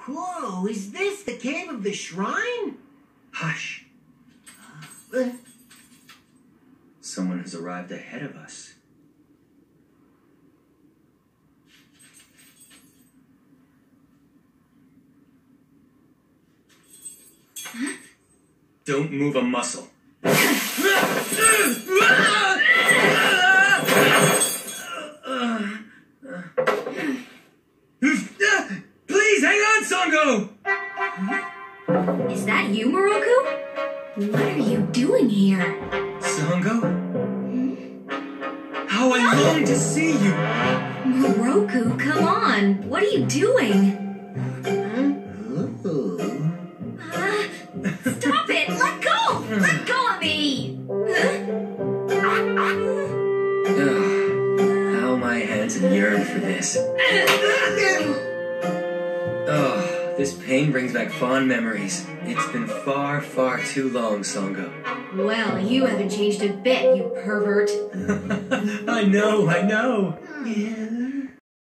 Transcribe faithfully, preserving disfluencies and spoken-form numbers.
Whoa, is this the cave of the shrine? Hush. Uh, Someone has arrived ahead of us. Huh? Don't move a muscle. Please, hang on, Sango! Huh? Is that you, Miroku? What are you doing here? Sango? Hmm? How I long to see you! Miroku, come on! What are you doing? ooh. Uh, stop it! Let go! Let go of me! How my hands yearn for this. Oh, this pain brings back fond memories. It's been far, far too long, Sango. Well, you haven't changed a bit, you pervert. I know, I know. Yeah.